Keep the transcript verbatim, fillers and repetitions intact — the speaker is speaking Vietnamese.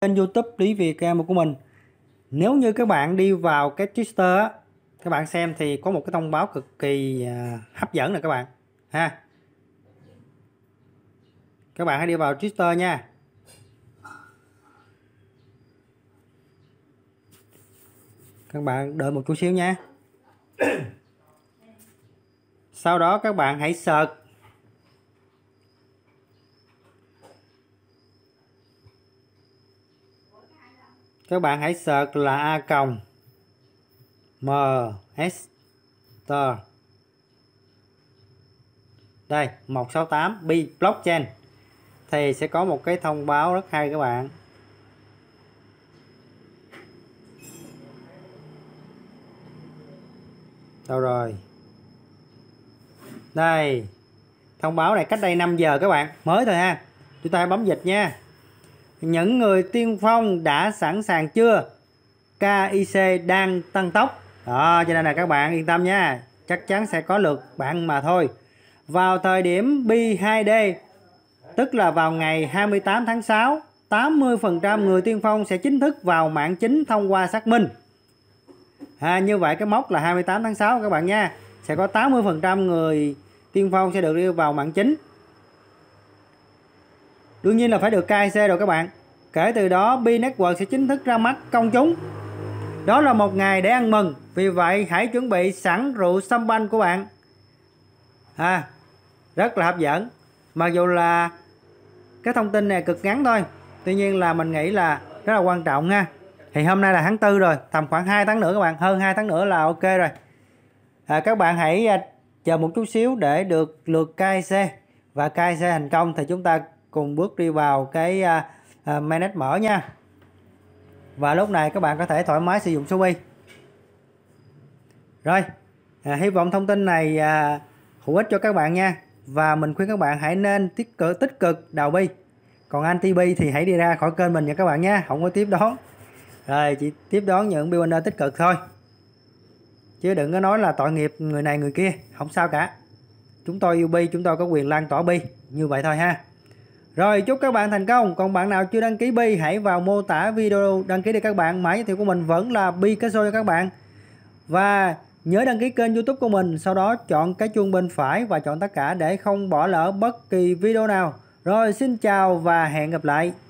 Kênh YouTube Lý Việt của mình. Nếu như các bạn đi vào cái Twitter á, các bạn xem thì có một cái thông báo cực kỳ hấp dẫn nè các bạn ha. Các bạn hãy đi vào Twitter nha. Các bạn đợi một chút xíu nha. Sau đó các bạn hãy search Các bạn hãy search là a còng mster đây một sáu tám bi blockchain thì sẽ có một cái thông báo rất hay các bạn. Đâu rồi? Đây. Thông báo này cách đây năm giờ các bạn, mới thôi ha. Chúng ta hãy bấm dịch nha. Những người tiên phong đã sẵn sàng chưa? ca i xê đang tăng tốc. Đó, cho nên là các bạn yên tâm nha. Chắc chắn sẽ có lượt bạn mà thôi. Vào thời điểm bi hai đê, tức là vào ngày hai mươi tám tháng sáu, tám mươi phần trăm người tiên phong sẽ chính thức vào mạng chính thông qua xác minh. À, như vậy cái mốc là hai mươi tám tháng sáu các bạn nha. Sẽ có tám mươi phần trăm người tiên phong sẽ được đưa vào mạng chính. Đương nhiên là phải được ca i xê rồi các bạn. Kể từ đó Bi Network sẽ chính thức ra mắt công chúng. Đó là một ngày để ăn mừng. Vì vậy hãy chuẩn bị sẵn rượu sâm banh của bạn. À, rất là hấp dẫn. Mặc dù là cái thông tin này cực ngắn thôi, tuy nhiên là mình nghĩ là rất là quan trọng ha. Thì hôm nay là tháng tư rồi, tầm khoảng hai tháng nữa các bạn, hơn hai tháng nữa là ok rồi. À, các bạn hãy chờ một chút xíu để được lượt ca i xê, và ca i xê thành công thì chúng ta cùng bước đi vào cái uh, uh, mainnet mở nha. Và lúc này các bạn có thể thoải mái sử dụng số bi. Rồi, à, hy vọng thông tin này à, hữu ích cho các bạn nha. Và mình khuyên các bạn hãy nên tích cực, tích cực đào bi. Còn anti bi thì hãy đi ra khỏi kênh mình nha các bạn nha, không có tiếp đón. Rồi, chỉ tiếp đón những builder tích cực thôi. Chứ đừng có nói là tội nghiệp người này người kia, không sao cả. Chúng tôi yêu bi, chúng tôi có quyền lan tỏa bi, như vậy thôi ha. Rồi, chúc các bạn thành công. Còn bạn nào chưa đăng ký bi, hãy vào mô tả video đăng ký đi các bạn. Mã giới thiệu của mình vẫn là Picasso cho các bạn. Và nhớ đăng ký kênh YouTube của mình, sau đó chọn cái chuông bên phải và chọn tất cả để không bỏ lỡ bất kỳ video nào. Rồi, xin chào và hẹn gặp lại.